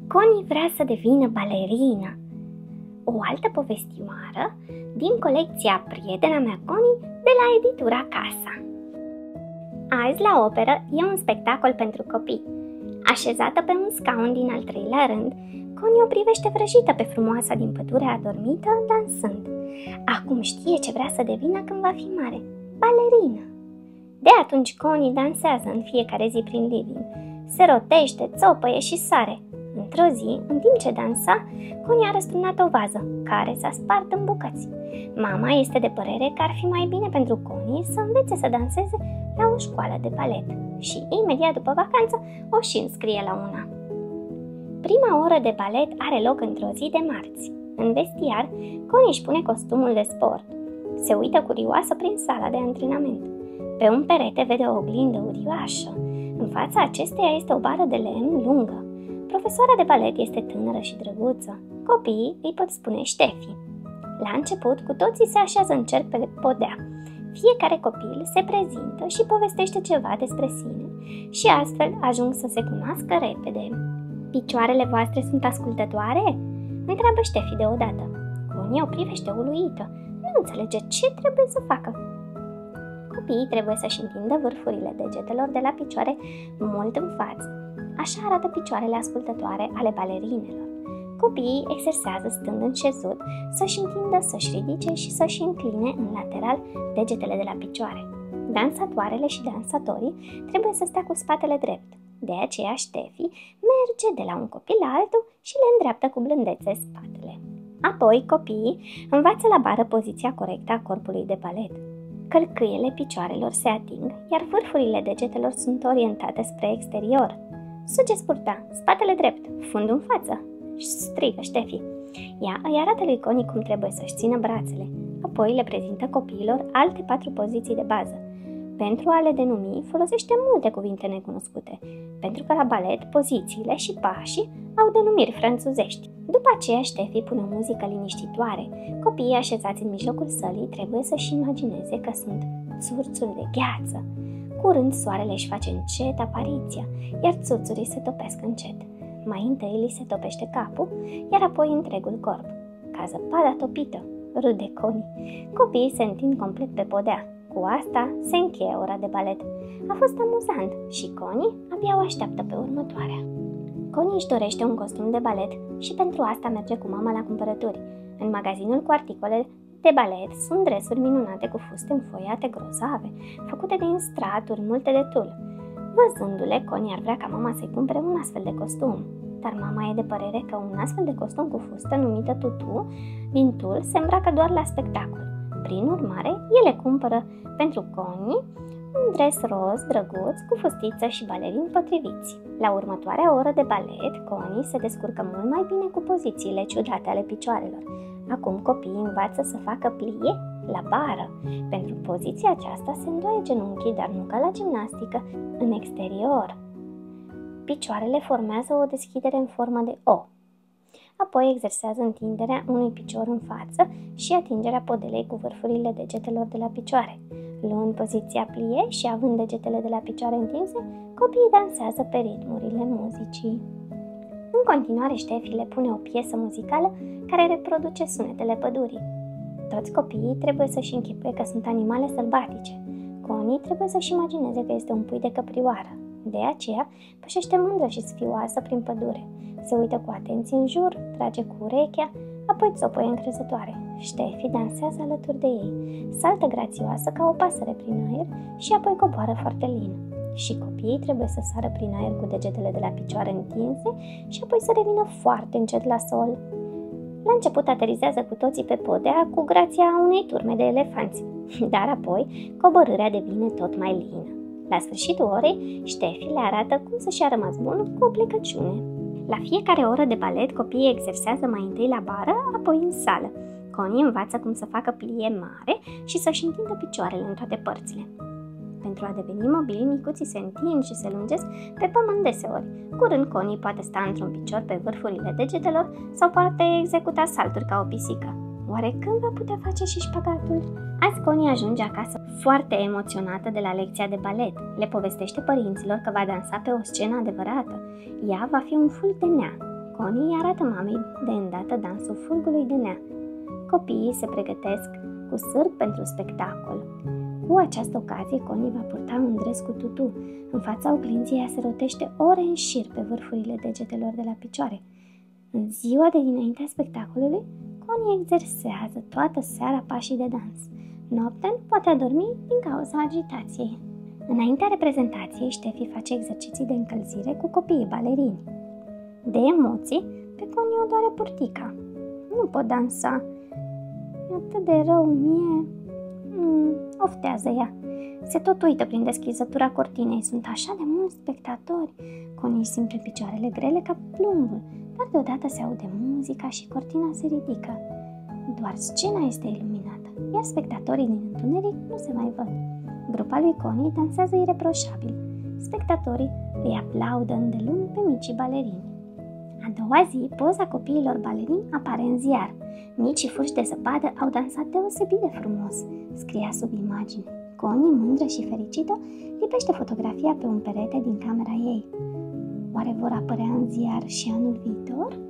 Connie vrea să devină balerină. O altă povestioară din colecția Prietena mea Connie de la editura Casa. Azi la operă e un spectacol pentru copii. Așezată pe un scaun din al treilea rând, Connie o privește vrăjită pe frumoasa din pădure adormită, dansând. Acum știe ce vrea să devină când va fi mare, balerină. De atunci Connie dansează în fiecare zi prin living. Se rotește, țopăie și sare. Într-o zi, în timp ce dansa, Connie a răsturnat o vază, care s-a spart în bucăți. Mama este de părere că ar fi mai bine pentru Connie să învețe să danseze la o școală de balet și imediat după vacanță o și înscrie la una. Prima oră de balet are loc într-o zi de marți. În vestiar, Connie își pune costumul de sport. Se uită curioasă prin sala de antrenament. Pe un perete vede o oglindă uriașă. În fața acesteia este o bară de lemn lungă. Profesoara de balet este tânără și drăguță. Copiii îi pot spune Ștefi. La început, cu toții se așează în cerc pe podea. Fiecare copil se prezintă și povestește ceva despre sine și astfel ajung să se cunoască repede. Picioarele voastre sunt ascultătoare? Întreabă Ștefi deodată. Connie o privește uluită. Nu înțelege ce trebuie să facă. Copiii trebuie să-și întindă vârfurile degetelor de la picioare mult în față. Așa arată picioarele ascultătoare ale balerinelor. Copiii exersează stând înșezut, să-și întindă, să-și ridice și să-și încline în lateral degetele de la picioare. Dansatoarele și dansatorii trebuie să stea cu spatele drept. De aceea Ștefi merge de la un copil la altul și le îndreaptă cu blândețe spatele. Apoi copiii învață la bară poziția corectă a corpului de balet. Călcâiele picioarelor se ating, iar vârfurile degetelor sunt orientate spre exterior. Sugeți purta, spatele drept, fundul în față, strigă Ștefi. Ea îi arată lui Connie cum trebuie să-și țină brațele, apoi le prezintă copiilor alte 4 poziții de bază. Pentru a le denumi, folosește multe cuvinte necunoscute, pentru că la balet pozițiile și pașii au denumiri franțuzești. După aceea Ștefi pune o muzică liniștitoare. Copiii așezați în mijlocul sălii trebuie să-și imagineze că sunt țurțuri de gheață. Curând soarele își face încet apariția, iar țurțurii se topesc încet. Mai întâi li se topește capul, iar apoi întregul corp. Ca zăpada topită, râde Connie. Copiii se întind complet pe podea. Cu asta se încheie ora de balet. A fost amuzant și Connie abia o așteaptă pe următoarea. Connie își dorește un costum de balet și pentru asta merge cu mama la cumpărături. În magazinul cu articole de balet sunt dresuri minunate cu fuste înfoiate grozave, făcute din straturi multe de tul. Văzându-le, Connie ar vrea ca mama să-i cumpere un astfel de costum, dar mama e de părere că un astfel de costum cu fustă numită tutu din tul se îmbracă doar la spectacol. Prin urmare, ele cumpără pentru Connie un dres roz drăguț cu fustiță și balerini potriviți. La următoarea oră de balet, Connie se descurcă mult mai bine cu pozițiile ciudate ale picioarelor. Acum copiii învață să facă plie la bară. Pentru poziția aceasta se îndoaie genunchii, dar nu ca la gimnastică, în exterior. Picioarele formează o deschidere în formă de O. Apoi exersează întinderea unui picior în față și atingerea podelei cu vârfurile degetelor de la picioare. Luând poziția plie și având degetele de la picioare întinse, copiii dansează pe ritmurile muzicii. În continuare, Ștefi le pune o piesă muzicală care reproduce sunetele pădurii. Toți copiii trebuie să-și închipuie că sunt animale sălbatice. Connie trebuie să-și imagineze că este un pui de căprioară. De aceea, pășește mândră și sfioasă prin pădure. Se uită cu atenție în jur, trage cu urechea, apoi țopăie încrezătoare. Ștefi dansează alături de ei, saltă grațioasă ca o pasăre prin aer și apoi coboară foarte lin. Și copiii trebuie să sară prin aer cu degetele de la picioare întinse și apoi să revină foarte încet la sol. La început aterizează cu toții pe podea cu grația unei turme de elefanți, dar apoi coborârea devine tot mai lină. La sfârșitul orei, Ștefi le arată cum să-și a rămas bun cu o plecăciune. La fiecare oră de balet, copiii exersează mai întâi la bară, apoi în sală. Connie învață cum să facă plie mare și să-și întindă picioarele în toate părțile. Pentru a deveni mobili, micuții se întind și se lungesc pe pământ deseori. Curând, Connie poate sta într-un picior pe vârfurile degetelor sau poate executa salturi ca o pisică. Oare când va putea face și șpagatul? Azi Connie ajunge acasă foarte emoționată de la lecția de balet. Le povestește părinților că va dansa pe o scenă adevărată. Ea va fi un fulg de nea. Connie îi arată mamei de îndată dansul Fulgului de Nea. Copiii se pregătesc cu sârb pentru spectacol. Cu această ocazie, Connie va purta un dres cu tutu. În fața oglinzii ea se rotește ore în șir pe vârfurile degetelor de la picioare. În ziua de dinaintea spectacolului, Connie exersează toată seara pașii de dans. Noaptea nu poate adormi din cauza agitației. Înaintea reprezentației, Ștefi face exerciții de încălzire cu copiii balerini. De emoții, pe Connie o doare purtica. Nu pot dansa. E atât de rău mie. Oftează ea. Se tot uită prin deschizătura cortinei. Sunt așa de mulți spectatori. Connie își simte picioarele grele ca plumbul, dar deodată se aude muzica și cortina se ridică. Doar scena este iluminată, iar spectatorii din întuneric nu se mai văd. Grupa lui Connie dansează ireproșabil. Spectatorii îi aplaudă îndelung pe micii balerini. A doua zi, poza copiilor balerini apare în ziar. Micii furși de zăpadă au dansat deosebit de frumos, scria sub imagine. Connie, mândră și fericită, lipește fotografia pe un perete din camera ei. Oare vor apărea în ziar și anul viitor?